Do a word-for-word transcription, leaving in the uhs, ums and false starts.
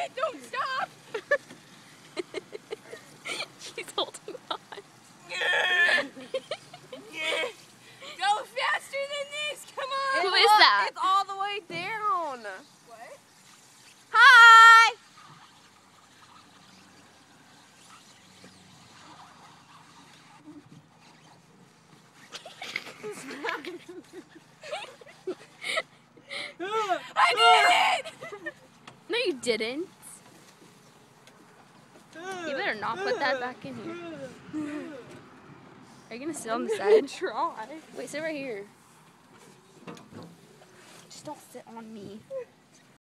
it! Don't stop! She's holding on. Go faster than this! Come on! Who It's is all- that? It's all the way down. What? Hi! I did it! No, you didn't. You better not put that back in here. Are you gonna sit on the side? Try. Wait, sit right here. Just don't sit on me.